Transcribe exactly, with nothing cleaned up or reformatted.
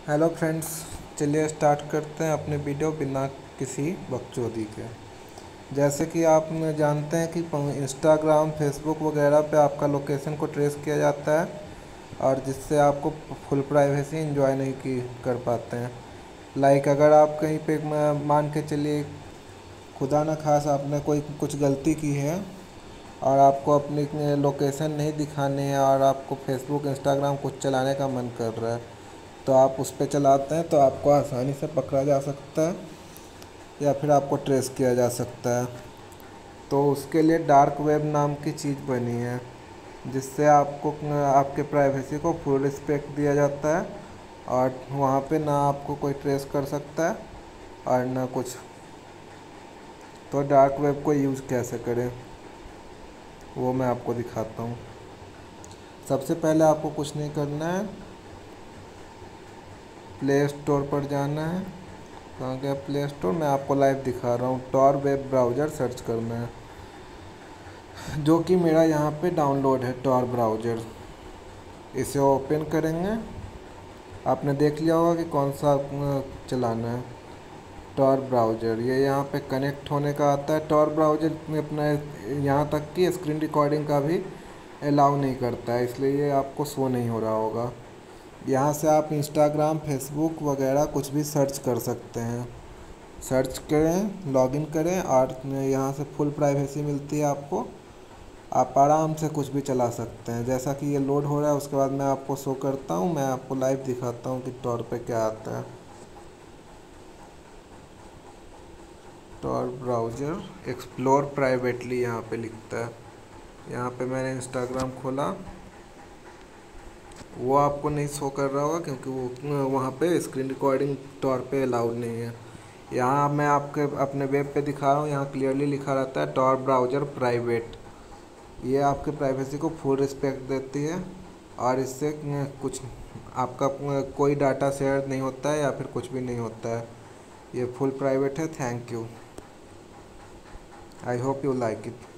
Hello friends, चलिए start करते हैं अपने वीडियो बिना किसी बकचोदी के। जैसे कि आप न जानते हैं कि इंस्टाग्राम, फेसबुक वगैरह पे आपका लोकेशन को ट्रेस किया जाता है और जिससे आपको फुल प्राइवेसी एंजॉय नहीं की कर पाते हैं। लाइक अगर आप कहीं पे म- मान के चलिए, खुदा न खास आपने कोई कुछ गलती की है और आपको अपनी लोकेशन नहीं दिखानी है और आपको फेसबुक, इंस्टाग्राम कुछ चलाने का मन कर रहा है, तो आप उस पर चलाते हैं तो आपको आसानी से पकड़ा जा सकता है या फिर आपको ट्रेस किया जा सकता है। तो उसके लिए डार्क वेब नाम की चीज़ बनी है, जिससे आपको आपके प्राइवेसी को फुल रिस्पेक्ट दिया जाता है और वहाँ पे ना आपको कोई ट्रेस कर सकता है और ना कुछ। तो डार्क वेब को यूज़ कैसे करें वो मैं आपको दिखाता हूँ। सबसे पहले आपको कुछ नहीं करना है, प्ले स्टोर पर जाना है। कहाँ गया प्ले स्टोर? मैं आपको लाइव दिखा रहा हूँ। टॉर वेब ब्राउज़र सर्च करना है, जो कि मेरा यहाँ पे डाउनलोड है, टॉर ब्राउज़र। इसे ओपन करेंगे। आपने देख लिया होगा कि कौन सा अ, चलाना है। टॉर ब्राउज़र ये यहाँ पे कनेक्ट होने का आता है। टॉर ब्राउज़र में अपना यहाँ तक कि स्क्रीन रिकॉर्डिंग का भी अलाउ नहीं करता है, इसलिए ये आपको शो नहीं हो रहा होगा। यहाँ से आप इंस्टाग्राम, फेसबुक वगैरह कुछ भी सर्च कर सकते हैं। सर्च करें, लॉगिन करें और यहाँ से फुल प्राइवेसी मिलती है आपको। आप आराम से कुछ भी चला सकते हैं। जैसा कि ये लोड हो रहा है, उसके बाद मैं आपको शो करता हूँ, मैं आपको लाइव दिखाता हूँ कि टॉर पे क्या आता है। टॉर ब्राउज़र एक्सप्लोर प्राइवेटली यहाँ पे लिखता है। यहाँ पे मैंने इंस्टाग्राम खोला, वो आपको नहीं शो कर रहा होगा क्योंकि वो वहाँ पे स्क्रीन रिकॉर्डिंग टॉर पे अलाउड नहीं है। यहाँ मैं आपके अपने वेब पे दिखा रहा हूँ, यहाँ क्लियरली लिखा रहता है टॉर ब्राउज़र प्राइवेट। ये आपके प्राइवेसी को फुल रिस्पेक्ट देती है और इससे कुछ आपका कोई डाटा शेयर नहीं होता है या फिर कुछ भी नहीं होता है। ये फुल प्राइवेट है। Thank you, I hope you like it.